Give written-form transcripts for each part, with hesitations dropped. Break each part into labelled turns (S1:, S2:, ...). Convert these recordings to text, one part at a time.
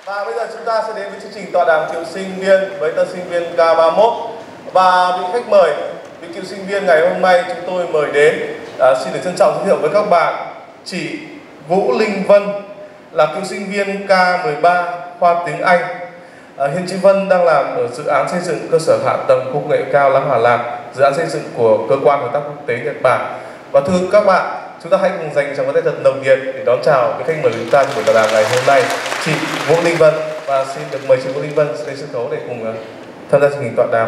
S1: Và bây giờ chúng ta sẽ đến với chương trình tọa đàm cựu sinh viên với tân sinh viên K31. Và vị khách mời, vị cựu sinh viên ngày hôm nay chúng tôi mời đến, xin được trân trọng giới thiệu với các bạn chị Vũ Linh Vân, là cựu sinh viên K13 khoa tiếng Anh. Hiện chị Vân đang làm ở dự án xây dựng cơ sở hạ tầng công nghệ cao Láng Hòa Lạc, dự án xây dựng của cơ quan hợp tác quốc tế Nhật Bản. Và thưa các bạn, chúng ta hãy cùng dành cho một tay thật nồng nhiệt để đón chào vị khách mời của chúng ta trong buổi tọa đàm ngày hôm nay, chị Vũ Linh Vân. Và xin được mời chị Vũ Linh Vân lên sân khấu để cùng tham gia chương trình tọa đàm.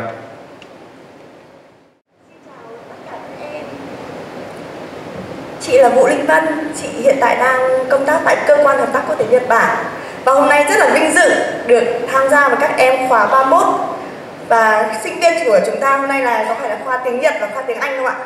S2: Chị là Vũ Linh Vân, chị hiện tại đang công tác tại cơ quan hợp tác quốc tế Nhật Bản. Và hôm nay rất là vinh dự được tham gia với các em khóa 31. Và sinh viên của chúng ta hôm nay là có phải là khoa tiếng Nhật và khoa tiếng Anh không ạ?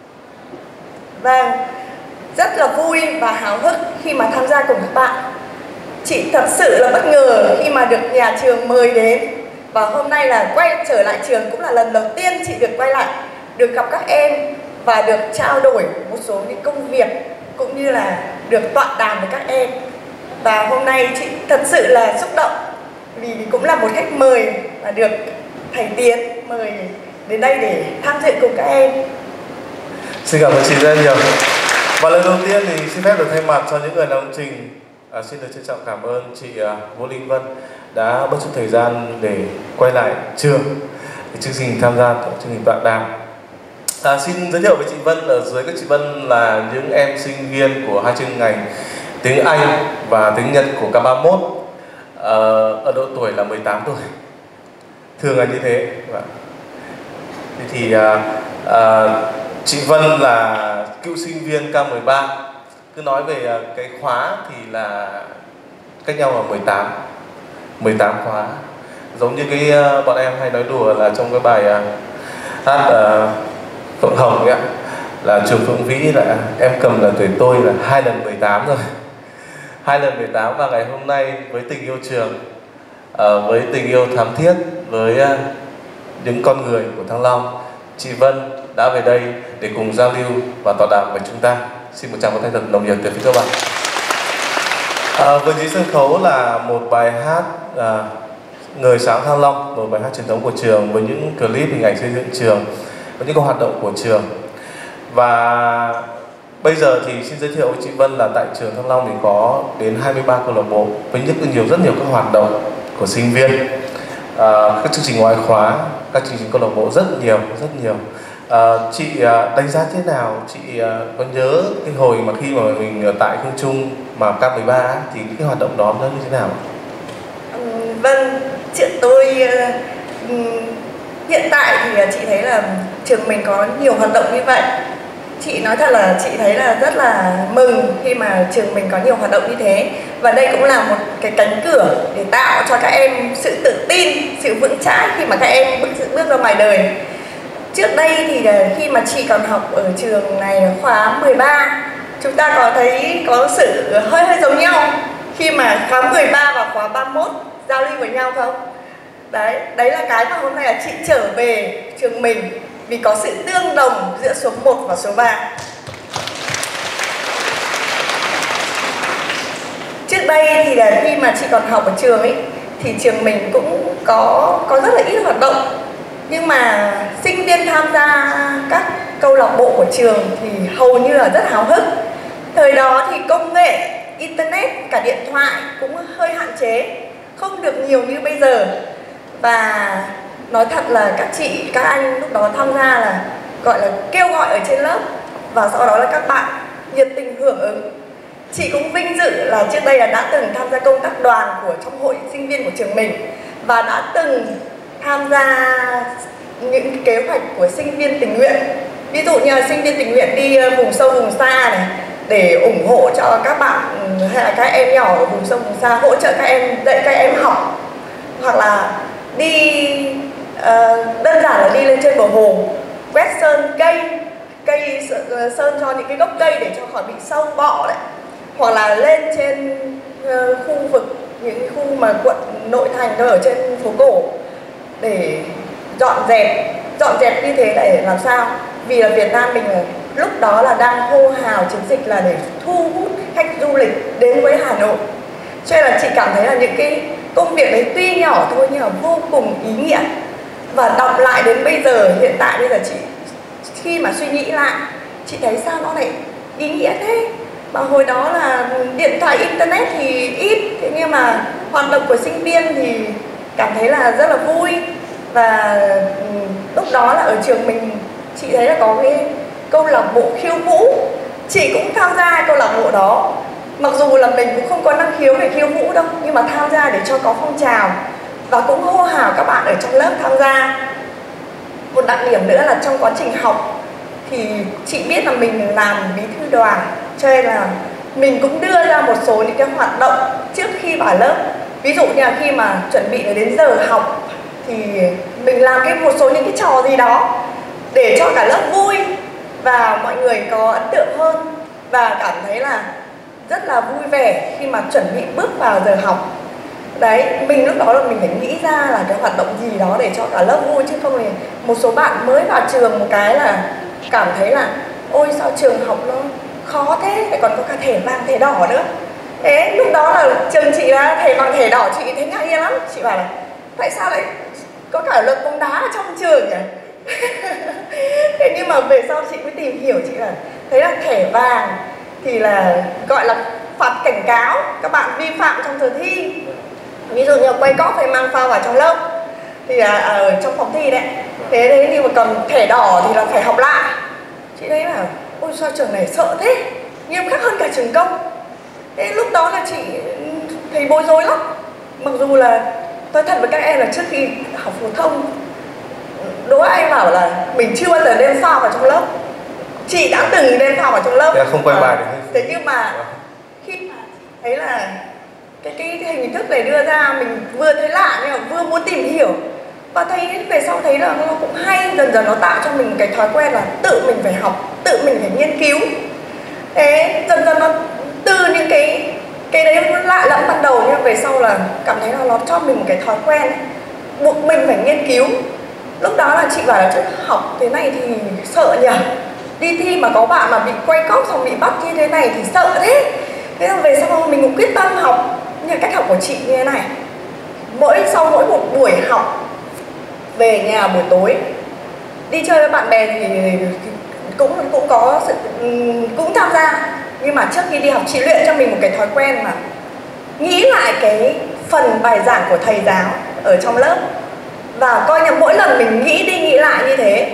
S2: Vâng, rất là vui và háo hức khi mà tham gia cùng các bạn. Chị thật sự là bất ngờ khi mà được nhà trường mời đến. Và hôm nay là quay trở lại trường cũng là lần đầu tiên chị được quay lại, được gặp các em và được trao đổi một số những công việc cũng như là được tọa đàm với các em. Và hôm nay chị thật sự là xúc động vì cũng là một khách mời và được thầy Tiến mời đến đây để tham dự cùng các em.
S1: Xin cảm ơn chị rất nhiều. Và lần đầu tiên thì xin phép được thay mặt cho những người làm chương trình, xin được trân trọng cảm ơn chị Vũ Linh Vân đã bớt chút thời gian để quay lại trường để chương trình tham gia chương trình tọa đàm. Xin giới thiệu với chị Vân, ở dưới các chị Vân là những em sinh viên của hai chuyên ngành tiếng Anh và tiếng Nhật của K31, ở độ tuổi là 18 tuổi, thường là như thế. Thì chị Vân là cựu sinh viên K13. Cứ nói về cái khóa thì là cách nhau là 18 khóa. Giống như cái bọn em hay nói đùa là trong cái bài hát Phượng Hồng ấy ạ, là Trường Phượng Vĩ là em cầm là tuổi tôi là 2 lần 18 rồi. 2 lần 18. Và ngày hôm nay với tình yêu trường, với tình yêu thắm thiết với những con người của Thăng Long, chị Vân đã về đây để cùng giao lưu và tọa đàm với chúng ta. Xin một tràng pháo tay thật nồng nhiệt từ phía các bạn. Với dưới sân khấu là một bài hát Người sáng Thăng Long, một bài hát truyền thống của trường với những clip hình ảnh xây dựng trường, với những hoạt động của trường. Và bây giờ thì xin giới thiệu với chị Vân là tại trường Thăng Long thì có đến 23 câu lạc bộ với rất nhiều các hoạt động của sinh viên, các chương trình ngoại khóa, các chương trình câu lạc bộ rất nhiều. Chị đánh giá thế nào? Chị có nhớ cái hồi mà khi mà mình tại Khương Trung mà K13 thì cái hoạt động đó nó như thế nào?
S2: Vâng, chuyện tôi hiện tại thì chị thấy là trường mình có nhiều hoạt động như vậy. Chị nói thật là chị thấy là rất là mừng khi mà trường mình có nhiều hoạt động như thế. Và đây cũng là một cái cánh cửa để tạo cho các em sự tự tin, sự vững chãi khi mà các em bước ra ngoài đời. Trước đây thì khi mà chị còn học ở trường này khóa 13, chúng ta có thấy có sự hơi giống nhau khi mà khóa 13 và khóa 31 giao lưu với nhau không? Đấy là cái mà hôm nay là chị trở về trường mình vì có sự tương đồng giữa số 1 và số 3. Trước đây thì là khi mà chị còn học ở trường ấy thì trường mình cũng có rất là ít hoạt động. Nhưng mà sinh viên tham gia các câu lạc bộ của trường thì hầu như là rất háo hức. Thời đó thì công nghệ, internet, cả điện thoại cũng hơi hạn chế, không được nhiều như bây giờ. Và nói thật là các chị, các anh lúc đó tham gia là gọi là kêu gọi ở trên lớp. Và sau đó là các bạn nhiệt tình hưởng ứng. Chị cũng vinh dự là trước đây là đã từng tham gia công tác đoàn trong hội sinh viên của trường mình. Và đã từng tham gia những kế hoạch của sinh viên tình nguyện. Ví dụ như là sinh viên tình nguyện đi vùng sâu vùng xa này để ủng hộ cho các bạn hay là các em nhỏ ở vùng sâu vùng xa, hỗ trợ các em, dạy các em học. Hoặc là đi đơn giản là đi lên trên bờ hồ quét sơn cây sơn cho những cái gốc cây để cho khỏi bị sâu bọ đấy. Hoặc là lên trên khu vực, những khu mà quận nội thành đó, ở trên phố cổ để dọn dẹp như thế để làm sao? Vì là Việt Nam mình lúc đó là đang hô hào chiến dịch là để thu hút khách du lịch đến với Hà Nội. Cho nên là chị cảm thấy là những cái công việc đấy tuy nhỏ thôi nhưng mà vô cùng ý nghĩa. Và đọc lại đến bây giờ, hiện tại bây giờ chị khi mà suy nghĩ lại, chị thấy sao nó lại ý nghĩa thế. Mà hồi đó là điện thoại internet thì ít, thế nhưng mà hoạt động của sinh viên thì cảm thấy là rất là vui. Và lúc đó là ở trường mình, chị thấy là có cái câu lạc bộ khiêu vũ, chị cũng tham gia câu lạc bộ đó. Mặc dù là mình cũng không có năng khiếu về khiêu vũ đâu, nhưng mà tham gia để cho có phong trào và cũng hô hào các bạn ở trong lớp tham gia. Một đặc điểm nữa là trong quá trình học thì chị biết là mình làm bí thư đoàn, cho nên là mình cũng đưa ra một số những cái hoạt động trước khi vào lớp. Ví dụ như là khi mà chuẩn bị đến giờ học thì mình làm một số những cái trò gì đó để cho cả lớp vui và mọi người có ấn tượng hơn và cảm thấy là rất là vui vẻ khi mà chuẩn bị bước vào giờ học. Đấy, mình lúc đó là mình phải nghĩ ra là cái hoạt động gì đó để cho cả lớp vui, chứ không thì một số bạn mới vào trường một cái là cảm thấy là ôi sao trường học nó khó thế, lại còn có cả thẻ vàng thẻ đỏ nữa. Thế lúc đó là trường chị là thẻ vàng thẻ đỏ, chị thấy ngạc nhiên lắm. Chị bảo là tại sao lại có cả luật bóng đá ở trong trường nhỉ? Thế nhưng mà về sau chị mới tìm hiểu, chị là thấy là thẻ vàng thì là gọi là phạt cảnh cáo các bạn vi phạm trong giờ thi. Ví dụ như quay cóp hay mang phao vào trong lớp thì ở trong phòng thi đấy. Thế nhưng mà cầm thẻ đỏ thì là phải học lại. Chị thấy là ôi sao trường này sợ thế, nghiêm khắc hơn cả trường công. Thế lúc đó là chị thấy bối rối lắm. Mặc dù là tôi thật với các em là trước khi học phổ thông, đố anh bảo là mình chưa bao giờ đem phao vào trong lớp. Chị đã từng đem phao vào trong lớp.
S1: Không quay bài được.
S2: Thế nhưng mà khi mà thấy là cái hình thức này đưa ra, mình vừa thấy lạ nhưng mà vừa muốn tìm hiểu. Và thấy về sau thấy là nó cũng hay, dần dần nó tạo cho mình cái thói quen là tự mình phải học, tự mình phải nghiên cứu. Thế dần dần nó từ những cái đấy nó lạ lẫm ban đầu, nhưng về sau là cảm thấy là nó cho mình một cái thói quen buộc mình phải nghiên cứu. Lúc đó là chị bảo là chứ học thế này thì sợ nhỉ, đi thi mà có bạn mà bị quay cóp xong bị bắt như thế này thì sợ thế. Thế là về sau mình cũng quyết tâm học. Nhưng cách học của chị như thế này, sau mỗi một buổi học về nhà buổi tối đi chơi với bạn bè thì cũng có sự cũng tham gia. Nhưng mà trước khi đi học chị luyện cho mình một cái thói quen mà nghĩ lại cái phần bài giảng của thầy giáo ở trong lớp. Và coi như mỗi lần mình nghĩ đi nghĩ lại như thế,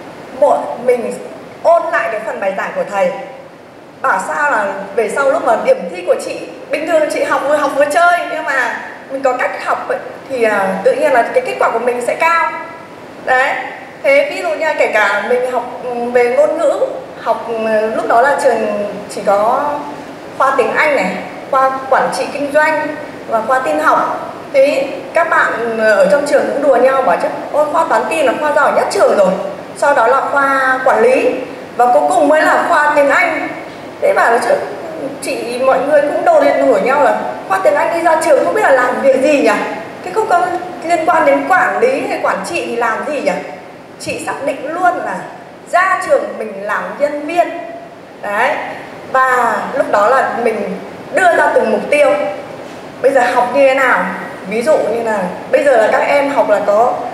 S2: mình ôn lại cái phần bài giảng của thầy. Bảo sao là về sau lúc mà điểm thi của chị, bình thường chị học vừa chơi, nhưng mà mình có cách học ấy, thì tự nhiên là cái kết quả của mình sẽ cao. Đấy. Thế ví dụ như kể cả mình học về ngôn ngữ, học lúc đó là trường chỉ có khoa tiếng Anh này, khoa quản trị kinh doanh và khoa tin học. Thế các bạn ở trong trường cũng đùa nhau bảo chứ ôi khoa toán tin là khoa giỏi nhất trường rồi, sau đó là khoa quản lý và cuối cùng mới là khoa tiếng Anh. Thế bảo là chứ chị, mọi người cũng đồ điện nổi nhau là khoa tiếng Anh đi ra trường không biết là làm việc gì nhỉ, cái không có liên quan đến quản lý hay quản trị thì làm gì nhỉ. Chị xác định luôn là ra trường mình làm nhân viên. Đấy. Và lúc đó là mình đưa ra từng mục tiêu. Bây giờ học như thế nào? Ví dụ như là bây giờ là các em học là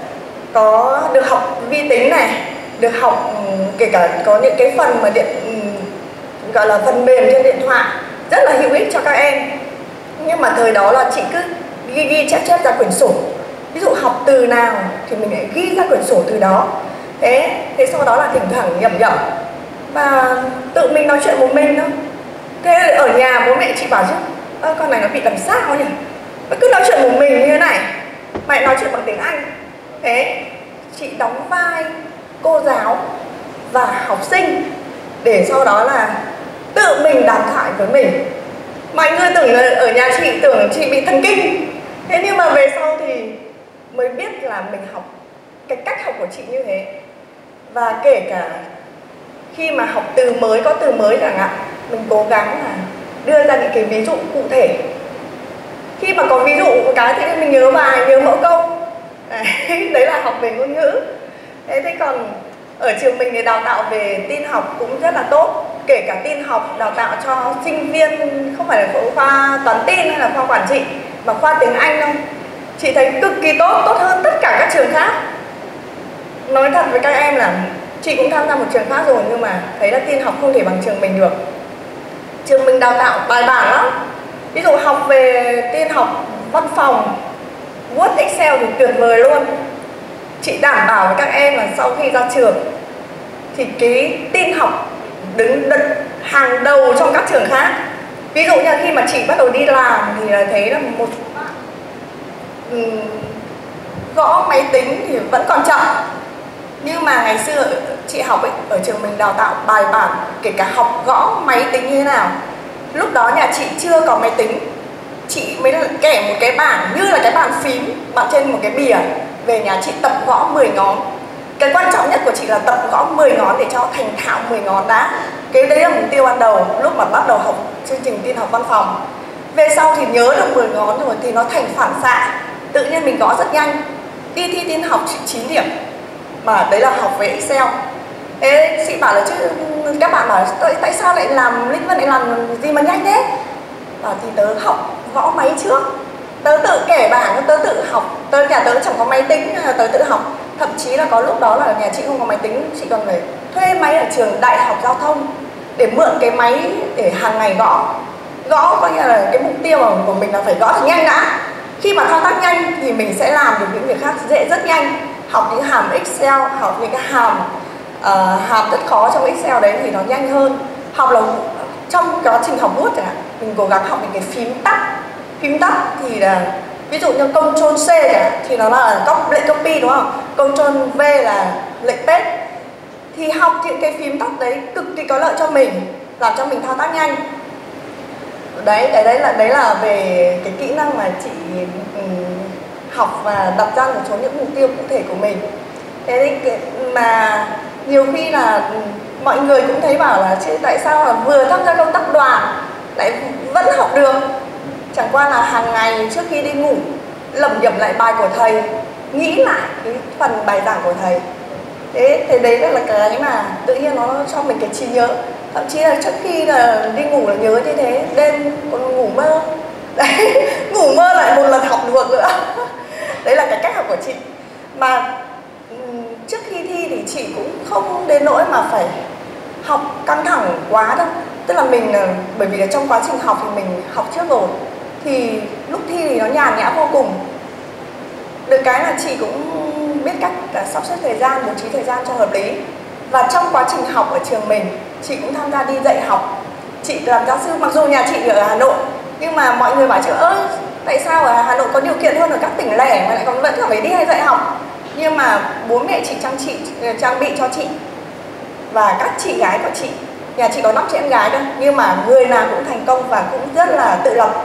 S2: có được học vi tính này, được học kể cả có những cái phần mà gọi là phần mềm trên điện thoại rất là hữu ích cho các em. Nhưng mà thời đó là chị cứ ghi chép ra quyển sổ. Ví dụ học từ nào thì mình lại ghi ra quyển sổ từ đó. Thế sau đó là thỉnh thoảng nhẩm và tự mình nói chuyện một mình thôi. Thế ở nhà bố mẹ chị bảo chứ con này nó bị làm sao nhỉ, nó cứ nói chuyện một mình như thế này, mày nói chuyện bằng tiếng Anh. Thế chị đóng vai cô giáo và học sinh để sau đó là tự mình đàm thoại với mình. Mọi người tưởng là ở nhà chị tưởng chị bị thần kinh. Thế nhưng mà về sau thì mới biết là mình học cái cách học của chị như thế. Và kể cả khi mà học từ mới, có từ mới chẳng hạn, mình cố gắng là đưa ra những cái ví dụ cụ thể. Khi mà có ví dụ một cái thì mình nhớ bài, nhớ mẫu câu. Đấy là học về ngôn ngữ. Thế còn ở trường mình thì đào tạo về tin học cũng rất là tốt. kể cả tin học đào tạo cho sinh viên không phải là khoa toán tin hay là khoa quản trị mà khoa tiếng Anh đâu, chị thấy cực kỳ tốt, tốt hơn tất cả các trường khác. Nói thật với các em là chị cũng tham gia một trường khác rồi nhưng mà thấy là tin học không thể bằng trường mình được. Trường mình đào tạo bài bản lắm. Ví dụ học về tin học văn phòng, Word, Excel thì tuyệt vời luôn. Chị đảm bảo với các em là sau khi ra trường thì cái tin học đứng hàng đầu trong các trường khác. Ví dụ như khi mà chị bắt đầu đi làm thì là thấy là một gõ máy tính thì vẫn còn chậm. Nhưng mà ngày xưa chị học ấy, ở trường mình đào tạo bài bản, kể cả học gõ máy tính như thế nào. Lúc đó nhà chị chưa có máy tính, chị mới kẻ một cái bảng như là cái bàn phím bạn trên một cái bìa, về nhà chị tập gõ 10 ngón. Cái quan trọng nhất của chị là tập gõ 10 ngón để cho thành thạo 10 ngón đã. Cái đấy là mục tiêu ban đầu lúc mà bắt đầu học chương trình tin học văn phòng. Về sau thì nhớ được 10 ngón rồi thì nó thành phản xạ, tự nhiên mình gõ rất nhanh. Đi thi tin học chị 9 điểm, mà đấy là học về Excel. Ê, chị bảo là chứ các bạn bảo tại sao lại làm Linh Vân lại làm gì mà nhanh thế? Bảo thì tớ học gõ máy trước, tớ tự kể bảng, tớ tự học, nhà tớ chẳng có máy tính, tớ tự học. Thậm chí là có lúc đó là nhà chị không có máy tính, chị còn phải thuê máy ở trường Đại học Giao thông để mượn cái máy để hàng ngày gõ. Gõ coi như là cái mục tiêu của mình là phải gõ thật nhanh đã. Khi mà thao tác nhanh thì mình sẽ làm được những việc khác dễ rất nhanh. Học những hàm Excel, học những cái hàm rất khó trong Excel đấy thì nó nhanh hơn. Học là trong quá trình học Word chẳng hạn, mình cố gắng học những cái phím tắt. Phím tắt thì là ví dụ như Ctrl C chẳng hạn, thì nó là lệnh copy đúng không? Ctrl V là lệnh paste. Thì học những cái phím tắt đấy cực kỳ có lợi cho mình, làm cho mình thao tác nhanh. Đấy là về cái kỹ năng mà chị học và đặt ra một số những mục tiêu cụ thể của mình. Thế mà nhiều khi là mọi người cũng thấy bảo là chứ tại sao là vừa tham gia công tác đoàn lại vẫn học được. Chẳng qua là hàng ngày trước khi đi ngủ lẩm nhẩm lại bài của thầy, nghĩ lại cái phần bài giảng của thầy. Thế đấy là cái mà tự nhiên nó cho mình cái trí nhớ. Thậm chí là trước khi là đi ngủ là nhớ như thế, đêm còn ngủ mơ. Đấy, ngủ mơ lại một lần học được nữa. Đấy là cái cách học của chị. Mà trước khi thi thì chị cũng không đến nỗi mà phải học căng thẳng quá đâu. Tức là mình, bởi vì là trong quá trình học thì mình học trước rồi, thì lúc thi thì nó nhàn nhã vô cùng. Được cái là chị cũng biết cách sắp xếp thời gian, bố trí thời gian cho hợp lý. Và trong quá trình học ở trường mình, chị cũng tham gia đi dạy học. Chị làm giáo sư, mặc dù nhà chị ở Hà Nội, nhưng mà mọi người bảo chứ ơi, tại sao ở Hà Nội có điều kiện hơn ở các tỉnh lẻ mà lại còn vẫn phải đi hay dạy học. Nhưng mà bố mẹ chị trang bị cho chị và các chị gái của chị. Nhà chị có 5 chị em gái đâu, nhưng mà người nào cũng thành công và cũng rất là tự lập.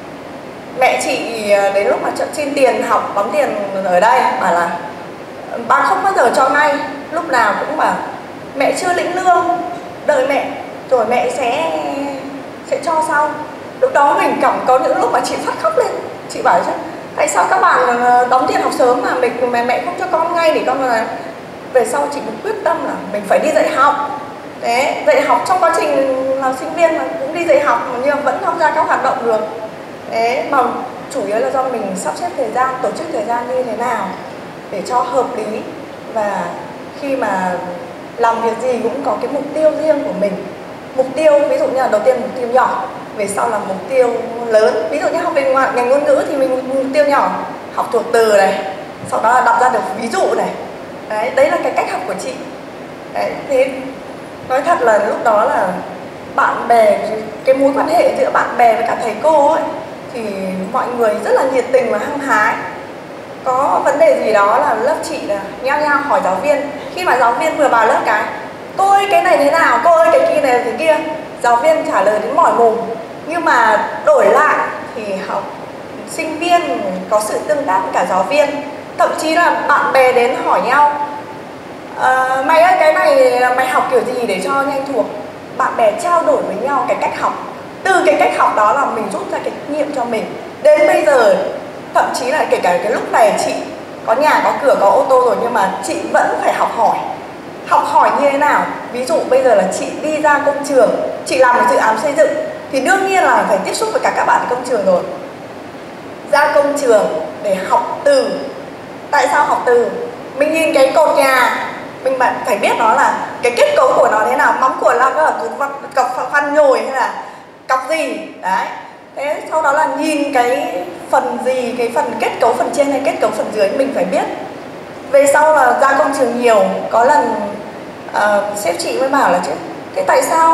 S2: Mẹ chị đến lúc mà xin tiền học, đóng tiền ở đây bảo là bà không bao giờ cho ngay, lúc nào cũng bảo mẹ chưa lĩnh lương, đợi mẹ rồi mẹ sẽ cho sau. Lúc đó mình có những lúc mà chị phát khóc lên. Chị bảo chứ tại sao các bạn đóng tiền học sớm mà mẹ không cho con ngay để con là... Về sau chị cũng quyết tâm là mình phải đi dạy học. Đấy, dạy học trong quá trình làm sinh viên mà cũng đi dạy học nhưng mà vẫn tham gia các hoạt động được. Đấy, mà chủ yếu là do mình sắp xếp thời gian, tổ chức thời gian như thế nào để cho hợp lý. Và khi mà làm việc gì cũng có cái mục tiêu riêng của mình. Mục tiêu, ví dụ như là đầu tiên mục tiêu nhỏ, về sau là mục tiêu lớn. Ví dụ như học về ngành ngôn ngữ thì mình mục tiêu nhỏ, học thuộc từ này, sau đó là đặt ra được ví dụ này. Đấy là cái cách học của chị. Đấy, thế nói thật là lúc đó là bạn bè, cái mối quan hệ giữa bạn bè với cả thầy cô ấy, thì mọi người rất là nhiệt tình và hăng hái. Có vấn đề gì đó là lớp chị là nhao nhao hỏi giáo viên. Khi mà giáo viên vừa vào lớp cái cô ơi cái này thế nào, cô ơi cái kia này thế kia, giáo viên trả lời đến mỏi mồm. Nhưng mà đổi lại thì sinh viên có sự tương tác với cả giáo viên. Thậm chí là bạn bè đến hỏi nhau mày ơi cái này là mày học kiểu gì để cho nhanh thuộc. Bạn bè trao đổi với nhau cái cách học. Từ cái cách học đó là mình rút ra cái kinh nghiệm cho mình. Đến bây giờ thậm chí là kể cả cái lúc này chị có nhà, có cửa, có ô tô rồi, nhưng mà chị vẫn phải học hỏi. Học hỏi như thế nào? ví dụ bây giờ là chị đi ra công trường, chị làm một dự án xây dựng thì đương nhiên là phải tiếp xúc với cả các bạn ở công trường rồi. Ra công trường để học từ. Tại sao học từ? Mình nhìn cái cột nhà, mình phải biết nó là cái kết cấu của nó thế nào, móng của nó là cọc khoan nhồi hay là cọc gì đấy. Thế sau đó là nhìn cái phần gì, cái phần kết cấu phần trên hay kết cấu phần dưới mình phải biết. Về sau là ra công trường nhiều, có lần sếp chị mới bảo là chứ thế tại sao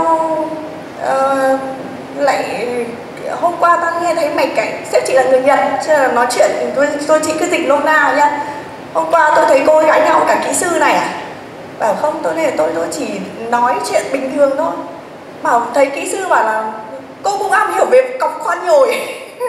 S2: lại hôm qua tao nghe thấy mày cảnh, sếp chị là người Nhật cho nên là nói chuyện tôi chị cứ dịch nôm na nhá. Hôm qua tôi thấy cô gái nhau cả kỹ sư này à? Bảo không, tôi chỉ nói chuyện bình thường thôi. Bảo thấy kỹ sư bảo là cô cũng am hiểu về cọc khoan nhồi.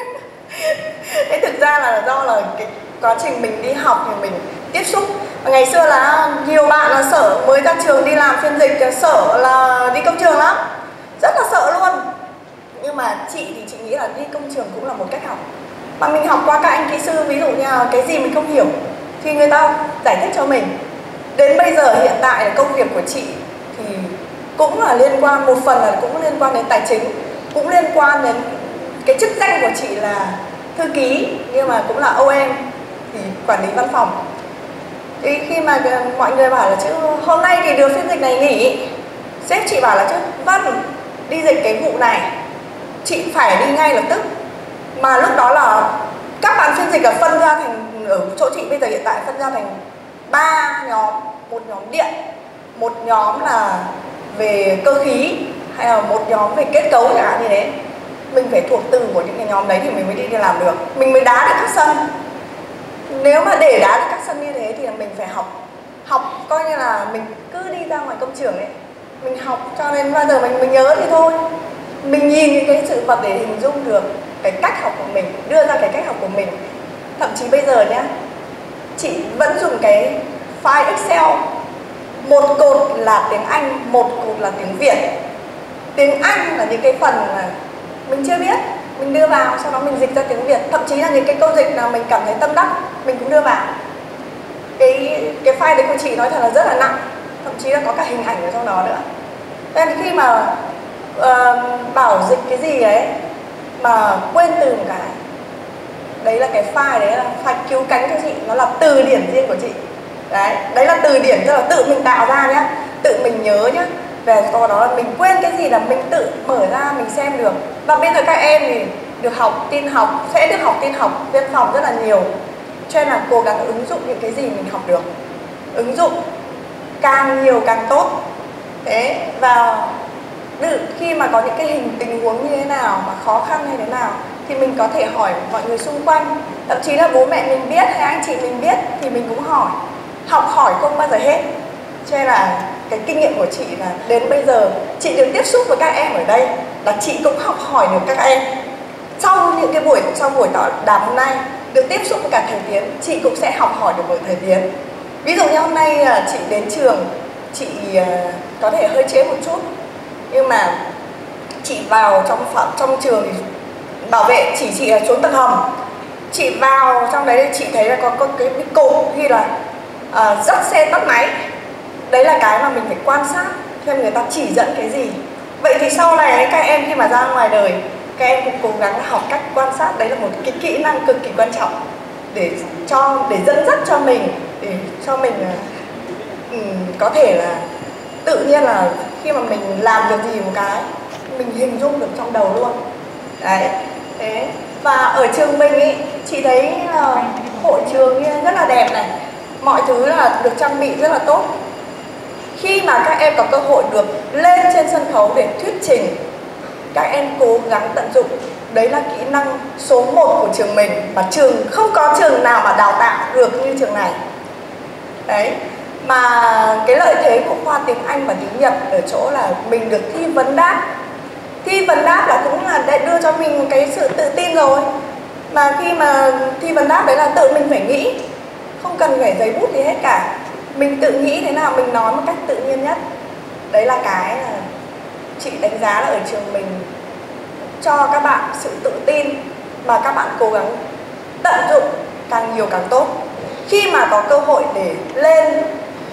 S2: Thế thực ra là do là cái quá trình mình đi học thì mình tiếp xúc. Ngày xưa là nhiều bạn là sợ mới ra trường đi làm phiên dịch, sợ là đi công trường lắm, rất là sợ luôn. Nhưng mà chị thì chị nghĩ là đi công trường cũng là một cách học. Mà mình học qua các anh kỹ sư, ví dụ như là cái gì mình không hiểu thì người ta giải thích cho mình. Đến bây giờ hiện tại là công việc của chị thì cũng là liên quan, một phần là cũng liên quan đến tài chính, cũng liên quan đến cái chức danh của chị là thư ký, nhưng mà cũng là OM thì quản lý văn phòng. Thì khi mà mọi người bảo là chứ hôm nay thì được phiên dịch này nghỉ, sếp chị bảo là chứ Vân đi dịch cái vụ này chị phải đi ngay lập tức. Mà lúc đó là các bạn phiên dịch là phân ra thành, ở chỗ chị bây giờ hiện tại phân ra thành 3 nhóm. Một nhóm điện, một nhóm là về cơ khí, hay là một nhóm về kết cấu chẳng hạn như thế. Mình phải thuộc từ của những cái nhóm đấy thì mình mới đi làm được, mình mới đá được các sân. Nếu mà để đá được các sân như thế thì là mình phải học coi như là mình cứ đi ra ngoài công trường ấy, mình học cho nên bao giờ mình nhớ thì thôi. Mình nhìn những cái sự vật để hình dung được cái cách học của mình, đưa ra cái cách học của mình. Thậm chí bây giờ nhá, chị vẫn dùng cái file Excel, một cột là tiếng Anh, một cột là tiếng Việt. Tiếng Anh là những cái phần mà mình chưa biết, mình đưa vào, sau đó mình dịch ra tiếng Việt. Thậm chí là những cái câu dịch nào mình cảm thấy tâm đắc, mình cũng đưa vào. Cái file đấy của chị nói thật là rất là nặng, thậm chí là có cả hình ảnh ở trong đó nữa. Nên khi mà bảo dịch cái gì ấy mà quên từ một cái, đấy là cái file đấy là file cứu cánh cho chị, nó là từ điển riêng của chị. Đấy là từ điển, tức là tự mình tạo ra nhá, tự mình nhớ nhá. Về sau đó là mình quên cái gì là mình tự mở ra mình xem được. Và bây giờ các em thì được học tin học, sẽ được học tin học văn phòng rất là nhiều. Cho nên là cố gắng ứng dụng những cái gì mình học được, ứng dụng càng nhiều càng tốt. Thế và khi mà có những cái tình huống như thế nào mà khó khăn hay thế nào thì mình có thể hỏi mọi người xung quanh, thậm chí là bố mẹ mình biết hay anh chị mình biết thì mình cũng hỏi. Học hỏi không bao giờ hết. Cho nên là cái kinh nghiệm của chị là đến bây giờ chị được tiếp xúc với các em ở đây là chị cũng học hỏi được các em. Trong những cái buổi tọa đàm hôm nay được tiếp xúc với cả thầy Tiến, chị cũng sẽ học hỏi được với thầy Tiến. Ví dụ như hôm nay chị đến trường, chị có thể hơi trễ một chút, nhưng mà chị vào trong trường thì bảo vệ chỉ chị là xuống tầng hầm. Chị vào trong đấy chị thấy là có cái cột ghi là dắt xe tắt máy. Đấy là cái mà mình phải quan sát xem người ta chỉ dẫn cái gì. Vậy thì sau này các em khi mà ra ngoài đời, các em cũng cố gắng học cách quan sát. Đấy là một cái kỹ năng cực kỳ quan trọng để dẫn dắt cho mình, để cho mình có thể là tự nhiên là khi mà mình làm việc gì một cái mình hình dung được trong đầu luôn. Đấy. Thế và ở trường mình ý, chị thấy là hội trường rất là đẹp này, mọi thứ là được trang bị rất là tốt. Khi mà các em có cơ hội được lên trên sân khấu để thuyết trình, các em cố gắng tận dụng. Đấy là kỹ năng số 1 của trường mình, mà không có trường nào mà đào tạo được như trường này. Đấy. Mà cái lợi thế của khoa tiếng Anh và tiếng Nhật ở chỗ là mình được thi vấn đáp. Thi vấn đáp là cũng là để đưa cho mình cái sự tự tin rồi. Mà khi mà thi vấn đáp đấy là tự mình phải nghĩ, không cần phải giấy bút gì hết cả. Mình tự nghĩ thế nào mình nói một cách tự nhiên nhất. Đấy là cái là chị đánh giá là ở trường mình cho các bạn sự tự tin, mà các bạn cố gắng tận dụng càng nhiều càng tốt. Khi mà có cơ hội để lên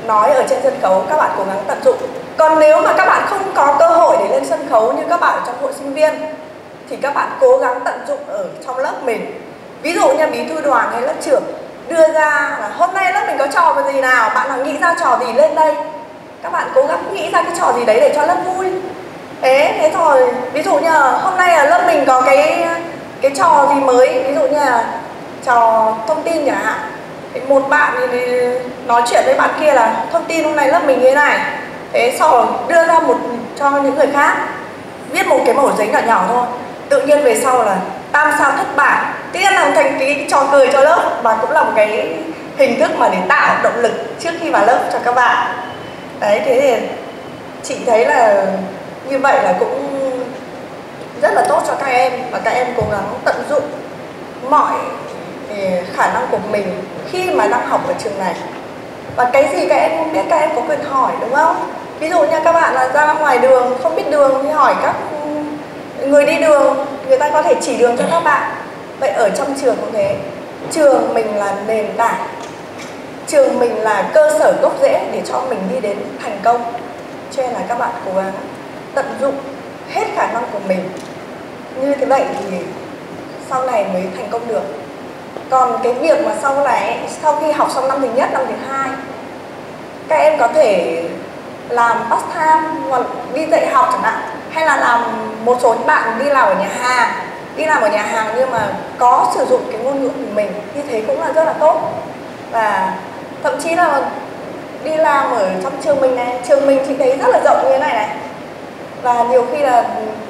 S2: nói ở trên sân khấu các bạn cố gắng tận dụng. Còn nếu mà các bạn không có cơ hội để lên sân khấu như các bạn ở trong hội sinh viên thì các bạn cố gắng tận dụng ở trong lớp mình. Ví dụ như bí thư đoàn hay lớp trưởng đưa ra là hôm nay lớp mình có trò gì nào, bạn nào nghĩ ra trò gì lên đây. Các bạn cố gắng nghĩ ra cái trò gì đấy để cho lớp vui. Thế rồi ví dụ như là hôm nay là lớp mình có cái trò gì mới, ví dụ như là trò thông tin chẳng hạn. Thì một bạn thì nói chuyện với bạn kia là thông tin hôm nay lớp mình như thế này. Thế sau rồi đưa ra cho những người khác, viết một cái mẩu giấy nhỏ nhỏ thôi. Tự nhiên về sau là tam sao thất bại, tiên làm thành cái trò cười cho lớp, và cũng là một cái hình thức mà để tạo động lực trước khi vào lớp cho các bạn. Đấy, thế thì chị thấy là như vậy là cũng rất là tốt cho các em, và các em cố gắng tận dụng mọi khả năng của mình khi mà đang học ở trường này. Và cái gì các em không biết các em có quyền hỏi, đúng không? Ví dụ như các bạn là ra ngoài đường không biết đường thì hỏi các người đi đường, người ta có thể chỉ đường cho các bạn. Vậy ở trong trường cũng thế, trường mình là nền tảng, trường mình là cơ sở gốc rễ để cho mình đi đến thành công. Cho nên là các bạn cố gắng tận dụng hết khả năng của mình. Như thế vậy thì sau này mới thành công được. Còn cái việc mà sau này, sau khi học xong năm thứ nhất, năm thứ hai, các em có thể làm part time hoặc đi dạy học chẳng hạn, hay là làm một số bạn đi làm ở nhà hàng, nhưng mà có sử dụng cái ngôn ngữ của mình, như thế cũng là rất là tốt. Và thậm chí là đi làm ở trong trường mình này, trường mình chị thấy rất là rộng như thế này. Và nhiều khi là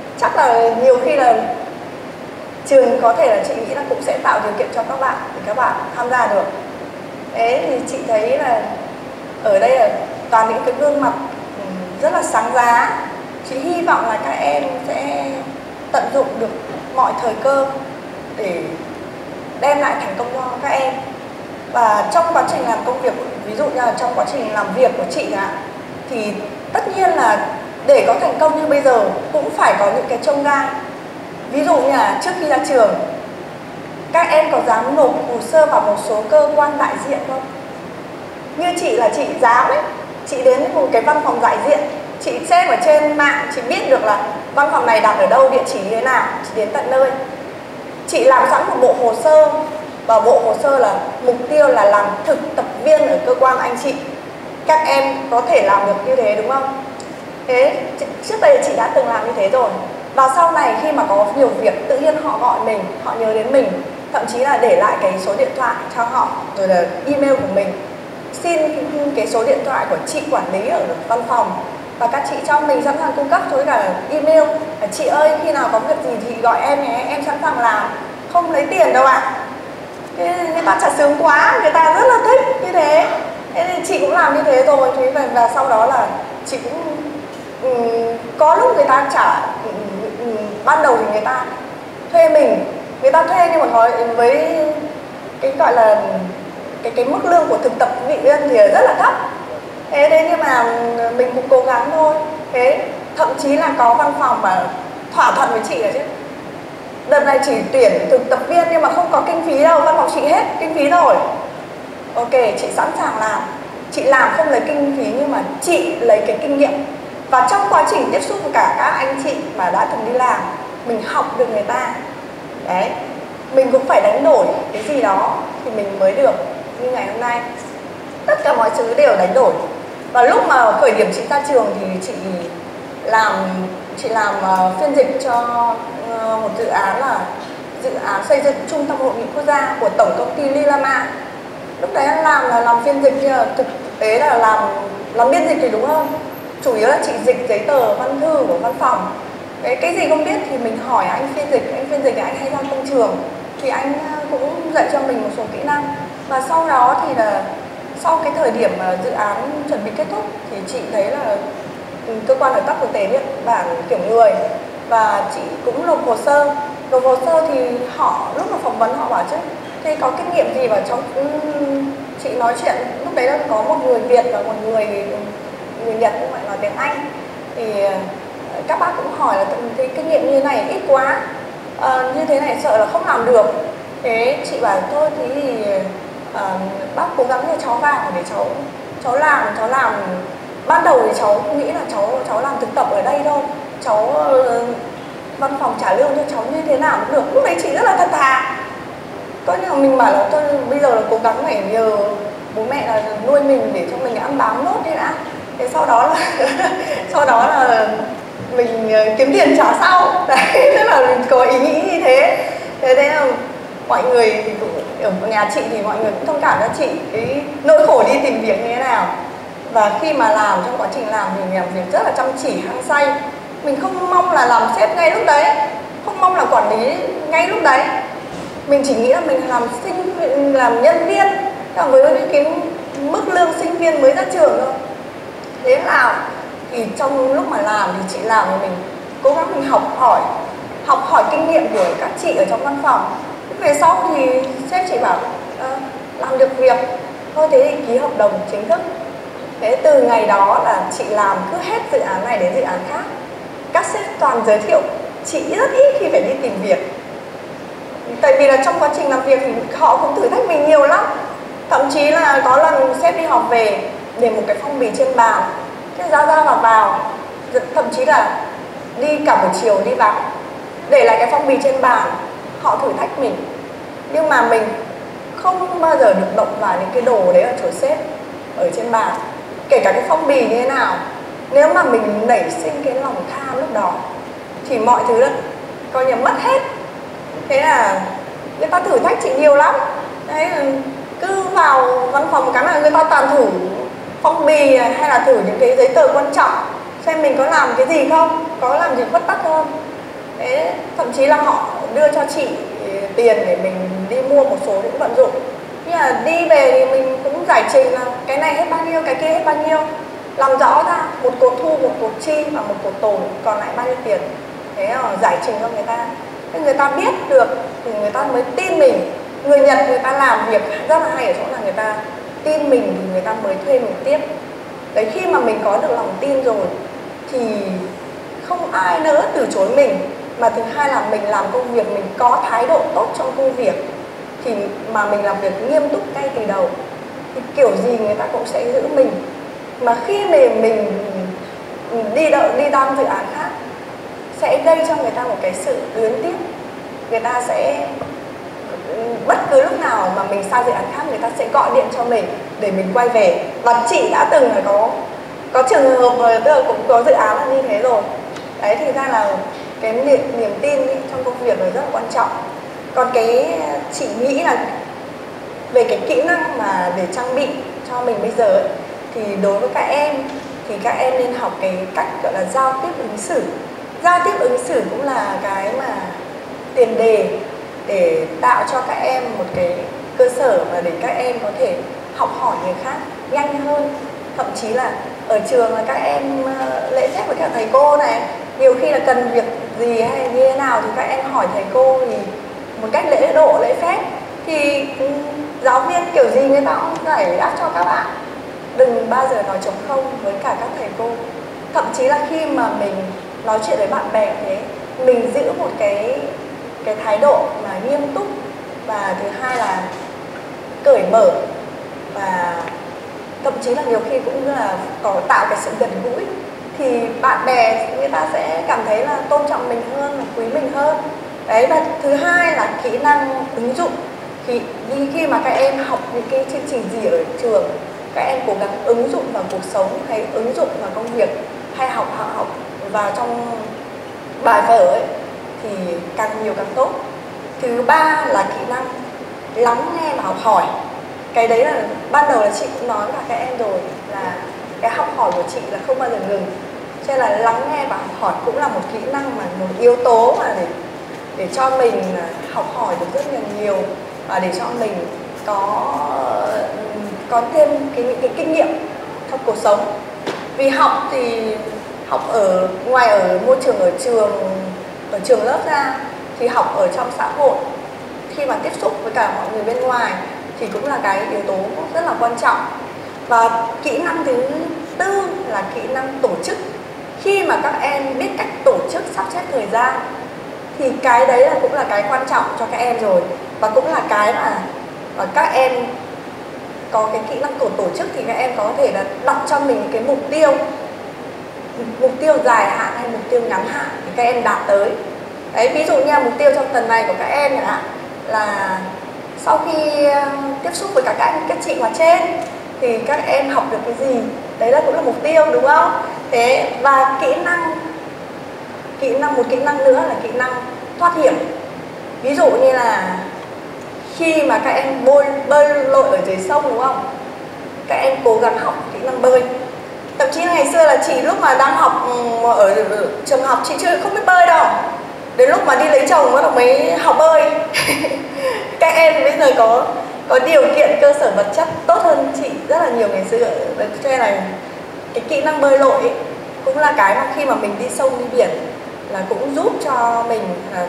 S2: trường có thể là chị nghĩ là cũng sẽ tạo điều kiện cho các bạn để các bạn tham gia được. Thế thì chị thấy là ở đây là toàn những cái gương mặt rất là sáng giá. Chị hy vọng là các em sẽ tận dụng được mọi thời cơ để đem lại thành công cho các em. Và trong quá trình làm công việc, ví dụ như là trong quá trình làm việc của chị thì tất nhiên là để có thành công như bây giờ cũng phải có những cái chông gai. Ví dụ như là trước khi ra trường, các em có dám nộp hồ sơ vào một số cơ quan đại diện không? Như chị là chị dám đấy. Chị đến một cái văn phòng đại diện, chị xem ở trên mạng, chị biết được là văn phòng này đặt ở đâu, địa chỉ như thế nào, chị đến tận nơi. Chị làm sẵn một bộ hồ sơ, và bộ hồ sơ là mục tiêu là làm thực tập viên ở cơ quan anh chị. Các em có thể làm được như thế đúng không? Thế trước đây chị đã từng làm như thế rồi. Và sau này khi mà có nhiều việc, tự nhiên họ gọi mình, họ nhớ đến mình, thậm chí là để lại cái số điện thoại cho họ, rồi là email của mình, xin cái số điện thoại của chị quản lý ở văn phòng, và các chị cho mình sẵn sàng cung cấp với cả email. Chị ơi, khi nào có việc gì thì gọi em nhé, em sẵn sàng làm, không lấy tiền đâu ạ. Người ta trả sướng quá, người ta rất là thích như thế. Thế thì chị cũng làm như thế rồi. Và sau đó là chị cũng có lúc người ta trả, ban đầu thì người ta thuê mình, người ta thuê nhưng mà nói với cái gọi là cái mức lương của thực tập vị viên thì rất là thấp. Thế nhưng mà mình cũng cố gắng thôi. Thế thậm chí là có văn phòng mà thỏa thuận với chị là chứ đợt này chỉ tuyển thực tập viên nhưng mà không có kinh phí đâu, văn phòng chị hết kinh phí rồi. Ok, chị sẵn sàng làm. Chị làm không lấy kinh phí nhưng mà chị lấy cái kinh nghiệm. Và trong quá trình tiếp xúc với cả các anh chị mà đã từng đi làm, mình học được người ta. Đấy, mình cũng phải đánh đổi cái gì đó thì mình mới được như ngày hôm nay. Tất cả mọi thứ đều đánh đổi. Và lúc mà khởi điểm chị ra trường thì chị làm phiên dịch cho một dự án là dự án xây dựng trung tâm hội nghị quốc gia của tổng công ty Lilama. Lúc đấy làm phiên dịch, nhưng thực tế là làm biên dịch thì đúng hơn. Chủ yếu là chị dịch giấy tờ văn thư của văn phòng. Cái gì không biết thì mình hỏi anh phiên dịch thì anh hay ra công trường, thì anh cũng dạy cho mình một số kỹ năng. Và sau đó thì là sau cái thời điểm mà dự án chuẩn bị kết thúc thì chị thấy là cơ quan hợp tác quốc tế Nhật Bản tuyển người, và chị cũng nộp hồ sơ thì họ lúc mà phỏng vấn họ bảo chứ thế có kinh nghiệm gì vào trong. Chị nói chuyện lúc đấy là có một người Việt và một người Nhật nhưng mà nói tiếng Anh, thì các bác cũng hỏi là cái kinh nghiệm như này ít quá, như thế này sợ là không làm được. Thế chị bảo thôi thì bác cố gắng cho cháu vào để cháu cháu làm ban đầu thì cháu nghĩ là cháu làm thực tập ở đây thôi, cháu văn phòng trả lương cho cháu như thế nào cũng được. Lúc đấy chị rất là thật thà, có nhưng mà mình bảo là tôi bây giờ là cố gắng phải nhờ bố mẹ là nuôi mình để cho mình ăn bám nốt thế đã, thế sau đó là sau đó là mình kiếm tiền trả sau đấy, tức là mình có ý nghĩ như thế. Thế nên là mọi người thì cũng ở nhà chị thì mọi người cũng thông cảm cho chị cái nỗi khổ đi tìm việc như thế nào. Và khi mà làm, trong quá trình làm thì làm việc rất là chăm chỉ, hăng say. Mình không mong là làm sếp ngay lúc đấy, không mong là quản lý ngay lúc đấy. Mình chỉ nghĩ là mình làm nhân viên với cái mức lương sinh viên mới ra trường thôi. Thế nào thì trong lúc mà làm thì chị làm thì mình cố gắng mình học hỏi kinh nghiệm của các chị ở trong văn phòng. Về sau thì sếp chị bảo làm được việc thôi, thế thì ký hợp đồng chính thức. Thế từ ngày đó là chị làm cứ hết dự án này đến dự án khác, các sếp toàn giới thiệu, chị rất ít khi phải đi tìm việc. Tại vì là trong quá trình làm việc thì họ cũng thử thách mình nhiều lắm. Thậm chí là có lần sếp đi họp về để một cái phong bì trên bàn, cái ra vào, thậm chí là đi cả buổi chiều đi vắng để lại cái phong bì trên bàn, họ thử thách mình. Nhưng mà mình không bao giờ được động vào những cái đồ đấy ở chỗ sếp, ở trên bàn. Kể cả cái phong bì như thế nào, nếu mà mình nảy sinh cái lòng tham lúc đó thì mọi thứ đó coi như mất hết. Thế là người ta thử thách chị nhiều lắm. Đấy, cứ vào văn phòng cái là người ta toàn thử phong bì hay là thử những cái giấy tờ quan trọng, xem mình có làm cái gì không, có làm gì khuất tất không. Thế thậm chí là họ đưa cho chị tiền để mình đi mua một số những vận dụng. Nhưng mà đi về thì mình cũng giải trình là cái này hết bao nhiêu, cái kia hết bao nhiêu, làm rõ ra một cột thu, một cột chi và một cột tồn còn lại bao nhiêu tiền. Thế là giải trình cho người ta. Thế người ta biết được thì người ta mới tin mình. Người Nhật người ta làm việc rất là hay ở chỗ là người ta tin mình thì người ta mới thuê mình tiếp. Đấy, khi mà mình có được lòng tin rồi thì không ai nữa từ chối mình. Mà thứ hai là mình làm công việc, mình có thái độ tốt trong công việc thì mà mình làm việc nghiêm túc ngay từ đầu thì kiểu gì người ta cũng sẽ giữ mình. Mà khi mình đi đang dự án khác sẽ gây cho người ta một cái sự luyến tiếc. Người ta sẽ bất cứ lúc nào mà mình sang dự án khác người ta sẽ gọi điện cho mình để mình quay về. Và chị đã từng là có trường hợp rồi, tức là cũng có dự án là như thế rồi. Đấy, thì ra là cái niềm tin ý, trong công việc là rất là quan trọng. Còn cái chị nghĩ là về cái kỹ năng mà để trang bị cho mình bây giờ ấy, thì đối với các em thì các em nên học cái cách gọi là giao tiếp ứng xử. Giao tiếp ứng xử cũng là cái mà tiền đề để tạo cho các em một cái cơ sở mà để các em có thể học hỏi người khác nhanh hơn. Thậm chí là ở trường là các em lễ phép với cả thầy cô này, nhiều khi là cần việc gì hay như thế nào thì các em hỏi thầy cô thì một cách lễ độ, lễ phép. Thì giáo viên kiểu gì người ta cũng giải đáp cho các bạn. Đừng bao giờ nói trống không với cả các thầy cô. Thậm chí là khi mà mình nói chuyện với bạn bè thế, mình giữ một cái thái độ mà nghiêm túc, và thứ hai là cởi mở, và thậm chí là nhiều khi cũng là có tạo cái sự gần gũi thì bạn bè người ta sẽ cảm thấy là tôn trọng mình hơn, là quý mình hơn. Đấy, và thứ hai là kỹ năng ứng dụng. Khi mà các em học những cái chương trình gì ở trường, các em cố gắng ứng dụng vào cuộc sống hay ứng dụng vào công việc, hay học vào trong bài vở ấy, thì càng nhiều càng tốt. Thứ ba là kỹ năng lắng nghe và học hỏi. Cái đấy là ban đầu là chị cũng nói với các em rồi, là cái học hỏi của chị là không bao giờ ngừng. Cho nên là lắng nghe và học hỏi cũng là một kỹ năng, mà một yếu tố mà để cho mình học hỏi được rất là nhiều, và để cho mình có thêm những cái kinh nghiệm trong cuộc sống. Vì học thì học ngoài ở môi trường ở trường lớp ra, thì học ở trong xã hội, khi mà tiếp xúc với cả mọi người bên ngoài thì cũng là cái yếu tố rất là quan trọng. Và kỹ năng thứ tư là kỹ năng tổ chức. Khi mà các em biết cách tổ chức, sắp xếp thời gian thì cái đấy là cũng là cái quan trọng cho các em rồi, và cũng là cái mà các em có cái kỹ năng của tổ chức thì các em có thể là đặt cho mình cái mục tiêu dài hạn hay mục tiêu ngắn hạn thì các em đạt tới. Đấy, ví dụ như là mục tiêu trong tuần này của các em chẳng hạn là sau khi tiếp xúc với các chị ở trên thì các em học được cái gì, đấy là cũng là mục tiêu, đúng không? Thế và một kỹ năng nữa là kỹ năng thoát hiểm. Ví dụ như là khi mà các em bơi lội ở dưới sông, đúng không? Các em cố gắng học kỹ năng bơi. Thậm chí ngày xưa là chị lúc mà đang học ở trường học chị chưa không biết bơi đâu. Đến lúc mà đi lấy chồng bắt đầu mới học bơi. Các em bây giờ có điều kiện cơ sở vật chất tốt hơn chị rất là nhiều ngày xưa. Cho nên là cái kỹ năng bơi lội ấy, cũng là cái mà khi mà mình đi sông đi biển là cũng giúp cho mình là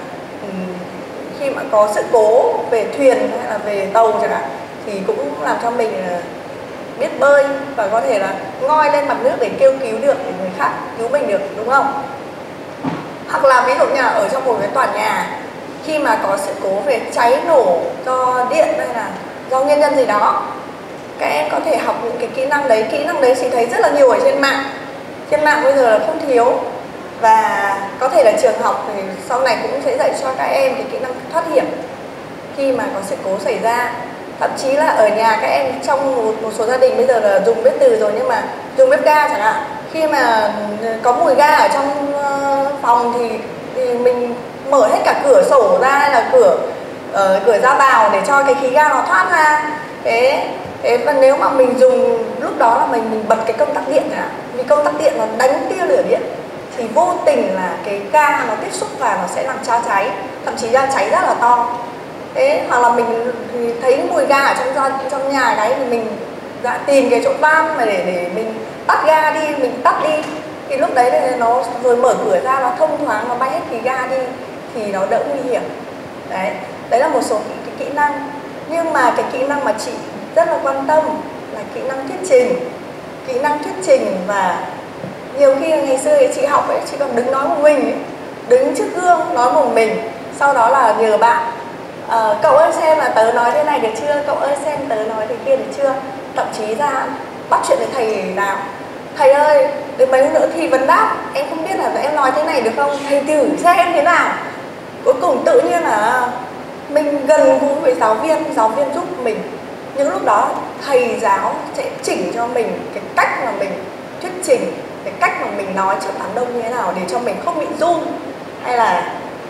S2: khi mà có sự cố về thuyền hay là về tàu chẳng hạn thì cũng làm cho mình biết bơi và có thể là ngoi lên mặt nước để kêu cứu được, để người khác cứu mình được, đúng không? Hoặc là ví dụ như là ở trong một cái tòa nhà khi mà có sự cố về cháy nổ do điện hay là do nguyên nhân gì đó, các em có thể học những cái kỹ năng đấy. Kỹ năng đấy chị thấy rất là nhiều ở trên mạng. Trên mạng bây giờ là không thiếu. Và có thể là trường học thì sau này cũng sẽ dạy cho các em cái kỹ năng thoát hiểm khi mà có sự cố xảy ra. Thậm chí là ở nhà các em trong một số gia đình bây giờ là dùng bếp từ rồi, nhưng mà dùng bếp ga chẳng hạn, khi mà có mùi ga ở trong phòng thì mình mở hết cả cửa sổ ra hay là cửa ra vào để cho cái khí ga nó thoát ra. Thế và nếu mà mình dùng lúc đó là mình bật cái công tắc điện chẳng hạn, vì công tắc điện nó đánh tia lửa điện thì vô tình là cái ga nó tiếp xúc và nó sẽ làm cho cháy, thậm chí là cháy rất là to. Thế hoặc là mình thấy mùi ga ở trong nhà cái thì mình tìm cái chỗ van mà để mình tắt ga đi, mình tắt đi thì lúc đấy thì nó rồi mở cửa ra nó thông thoáng, nó bay hết khí ga đi thì nó đỡ nguy hiểm. Đấy là một số cái kỹ năng. Nhưng mà cái kỹ năng mà chị rất là quan tâm là kỹ năng thuyết trình. Kỹ năng thuyết trình và nhiều khi ngày xưa chị học ấy, chị còn đứng nói một mình ấy, đứng trước gương nói một mình, sau đó là nhờ bạn cậu ơi xem là tớ nói thế này được chưa, cậu ơi xem tớ nói thế kia được chưa. Thậm chí ra bắt chuyện với thầy nào, thầy ơi đến mấy nữa thì vấn đáp em không biết là em nói thế này được không, thầy thử xem thế nào. Cuối cùng tự nhiên là mình gần gũi với giáo viên giúp mình. Những lúc đó thầy giáo sẽ chỉnh cho mình cái cách mà mình thuyết trình, cái cách mà mình nói trước đám đông như thế nào để cho mình không bị run. Hay là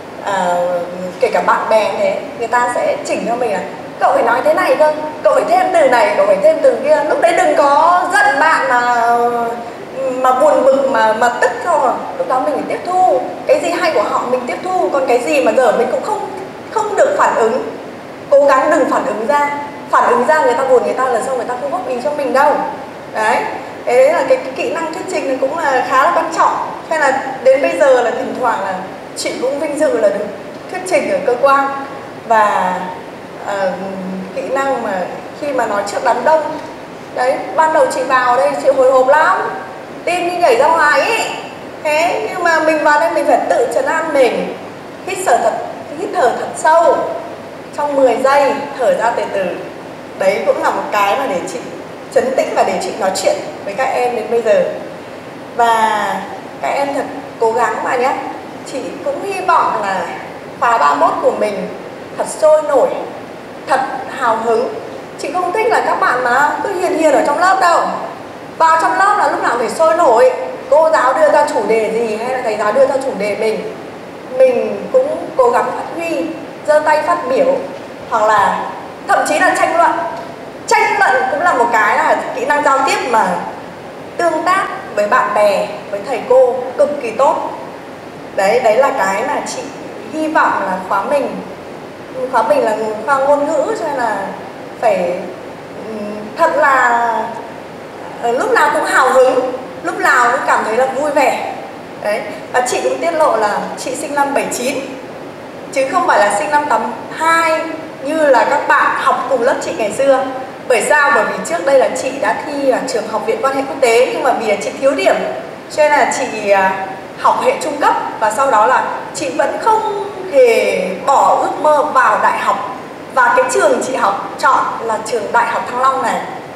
S2: kể cả bạn bè thế, người ta sẽ chỉnh cho mình là cậu phải nói thế này cơ, cậu phải thêm từ này, cậu phải thêm từ kia. Lúc đấy đừng có giận bạn mà buồn bực mà tức cho. Lúc đó mình phải tiếp thu cái gì hay của họ, mình tiếp thu, còn cái gì mà giờ mình cũng không được phản ứng, cố gắng đừng phản ứng ra. Phản ứng ra người ta buồn, người ta lần sau người ta không góp ý cho mình đâu. Đấy là cái kỹ năng thuyết trình này cũng là khá là quan trọng. Hay là đến bây giờ là thỉnh thoảng là chị cũng vinh dự là được thuyết trình ở cơ quan. Và kỹ năng mà khi mà nói trước đám đông. Đấy, ban đầu chị vào đây chị hồi hộp lắm, tim như nhảy ra ngoài ấy. Thế nhưng mà mình vào đây mình phải tự trấn an mình, hít thở thật sâu trong 10 giây, thở ra từ từ. Đấy cũng là một cái mà để chị trấn tĩnh và để chị nói chuyện với các em đến bây giờ. Và các em thật cố gắng mà nhé. Chị cũng hy vọng là khóa 31 của mình thật sôi nổi, thật hào hứng. Chị không thích là các bạn mà cứ hiền ở trong lớp đâu. Vào trong lớp là lúc nào phải sôi nổi. Cô giáo đưa ra chủ đề gì hay là thầy giáo đưa ra chủ đề mình cũng cố gắng phát huy, giơ tay phát biểu, hoặc là thậm chí là tranh luận. Tranh luận cũng là một cái là kỹ năng giao tiếp mà tương tác với bạn bè, với thầy cô cực kỳ tốt. Đấy là cái mà chị hy vọng là khóa mình là khoa ngôn ngữ, cho nên là phải thật là lúc nào cũng hào hứng, lúc nào cũng cảm thấy là vui vẻ. Đấy, và chị cũng tiết lộ là chị sinh năm 79 chứ không phải là sinh năm 82 như là các bạn học cùng lớp chị ngày xưa. Bởi sao? Bởi vì trước đây là chị đã thi là trường Học viện Quan hệ Quốc tế, nhưng mà vì chị thiếu điểm cho nên là chị học hệ trung cấp, và sau đó là chị vẫn không hề bỏ ước mơ vào đại học. Và cái trường chị chọn là trường Đại học Thăng Long này.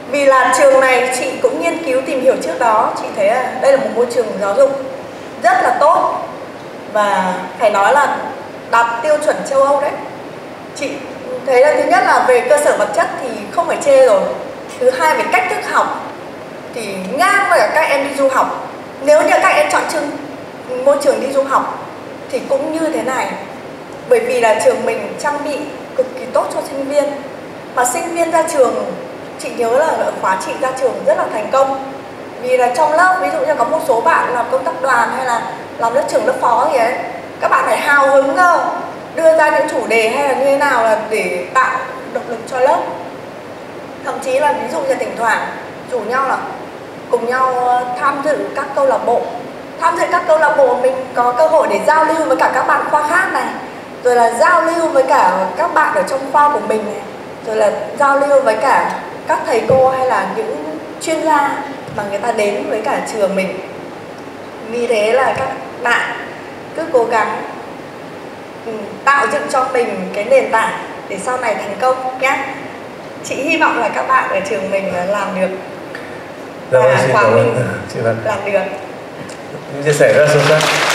S2: Vì là trường này chị cũng nghiên cứu tìm hiểu trước đó, chị thấy là đây là một môi trường giáo dục rất là tốt và phải nói là đạt tiêu chuẩn châu Âu đấy. Chị thấy là thứ nhất là về cơ sở vật chất thì không phải chê rồi. Thứ hai về cách thức học thì ngang với cả các em đi du học. Nếu như các em chọn môi trường đi du học thì cũng như thế này. Bởi vì là trường mình trang bị cực kỳ tốt cho sinh viên. Mà sinh viên ra trường, chị nhớ là ở khóa chị ra trường rất là thành công. Vì là trong lớp, ví dụ như có một số bạn làm công tác đoàn hay là làm lớp trưởng lớp phó gì ấy, các bạn phải hào hứng cơ, đưa ra những chủ đề hay là như thế nào là để tạo động lực cho lớp. Thậm chí là ví dụ như thỉnh thoảng rủ nhau là cùng nhau tham dự các câu lạc bộ. Tham dự các câu lạc bộ mình có cơ hội để giao lưu với cả các bạn khoa khác này, rồi là giao lưu với cả các bạn ở trong khoa của mình này, rồi là giao lưu với cả các thầy cô hay là những chuyên gia mà người ta đến với cả trường mình. Vì thế là các bạn cứ cố gắng tạo dựng cho mình cái nền tảng để sau này thành công nhé. Chị hy vọng là các bạn ở trường mình làm được.
S1: Dạ vâng, xin cảm ơn chị Vân.
S2: Làm được.
S1: Những chia sẻ rất sâu sắc.